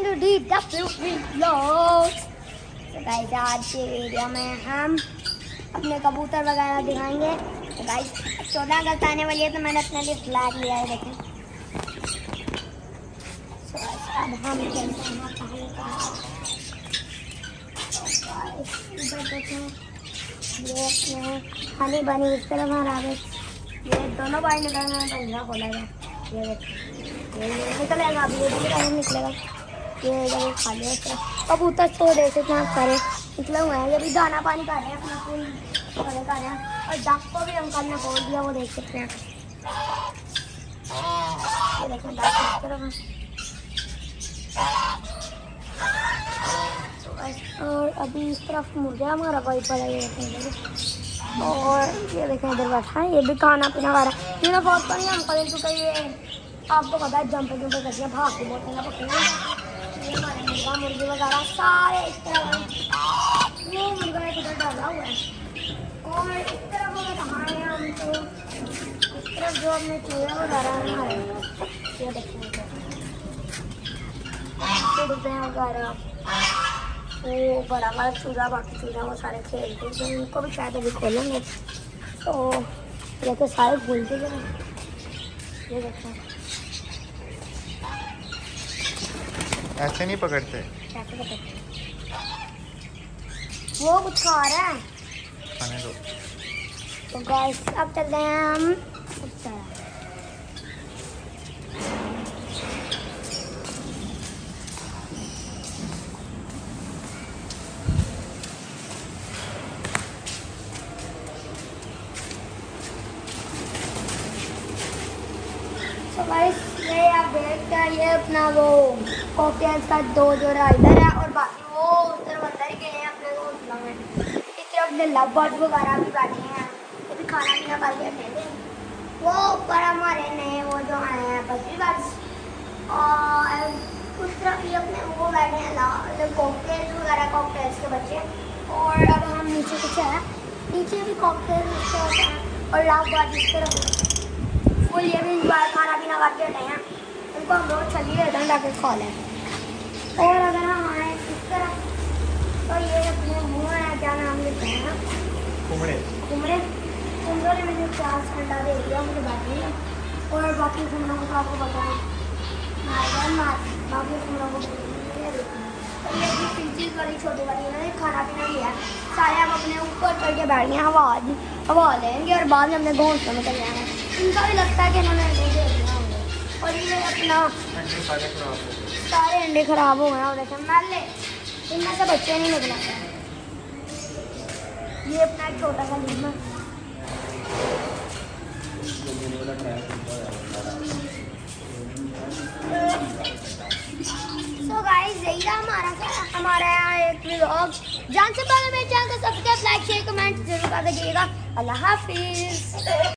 To D W vlogs. तो guys आज के वीडियो में हम अपने कबूतर वगैरह दिखाएंगे। तो गाइस 14 अगस्त आने वाली है तो मैंने अपने लिए फ्लैग लिया है, देखें। तो अब हम चलते हैं पानी का। ये अपने हनी बनी इस तरफ हमारे ये दोनों बाहर निकल रहे हैं, पंजा खोलेगा, ये देखिए निकलेगा, अभी ये भी निकलेगा, ये इधर खाली है। कबूतर छोड़ देते इतना सारे निकले हुए हैं, ये भी दाना पानी खा रहे हैं, अपना फूल खड़े कर रहे हैं। और डक को भी अंकल ने बोल दिया, वो देख सकते हैं। ये देखें डक इस तरफ और अभी इस तरफ मुर्गा हमारा कोई पड़ा है, और ये देखें इधर बैठा है, ये भी खाना पीना खा रहा है। ये ना बहुत पानी अंकल तो ये आपको पता है जंप जंप करती है, भाग के बहुत है पकड़े। ये हमारे मुर्गा मुर्गी वगैरह सारे इस तरह वो मुर्गा एक उधर डाला हुआ है, और इस तरफ अगर हमारे हम तो इस तरफ जो हमने चूहे वगैरह हमारे ये देखिए वगैरह वो बड़ा बड़ा चूल्हा, बाकी चूल्हा वो सारे खेलते हैं, उनको भी शायद अभी खोलेंगे। तो ये तो सारे भूलते गए, ये देखो ऐसे नहीं पकड़ते, कैसे पकड़ते? वो कुछ खा रहा है, खाने दो। तो गाइस अब चलते हैं हम तो गाइस ये आप देखते हैं, ये अपना वो कॉकटेल्स का दो जोड़ा इधर है और बाकी वो उधर अंदर गए हैं अपने घोंसला में। इस तरफ अपने लव बर्ड वगैरह भी बैठे हैं, ये भी खाना पीना करके बैठे हैं। वो ऊपर हमारे नए वो जो आए हैं बकरी बर्ड्स, और उस तरफ भी अपने वो बैठे हैं कॉकटेल्स वगैरह, कॉकटेल्स के बच्चे। और अब हम नीचे कुछ है, नीचे भी कॉकटेल्स और लव बर्ड इस तरफ फुल, ये भी खाना पीना करके हटे हैं। उनको हम रोज चलिए इधर लाके खा लें। और अगर हम आए इस तरह तो ये अपने मुँह है, क्या नाम लेते हैं, कुमड़े कुमड़ों ने मुझे 4 अंडा दे दिया, मुझे बैठे हैं। और बाकी कुमड़ों को तो आपको पता है बाकी कुमड़ों को तो ये भी पिंचीज वाली छोटी वाली इन्होंने खाना पीना लिया। सारे हम अपने ऊपर करके बैठ गए, हवा लेंगे और बाद में अपने घोंसले में चले जाएंगे। इनका भी लगता है कि इन्होंने अंडे दे दिया होंगे, और ये अपना सारे अंडे खराब हो गए और देखें मैले, इनमें से बच्चे नहीं निकला। ये अपना एक छोटा सा लीमा, तो गाइस यही था हमारा एक व्लॉग। जान से पहले मेरे चैनल को सब्सक्राइब, लाइक, शेयर, कमेंट जरूर कर दीजिएगा। अल्लाह हाफिज।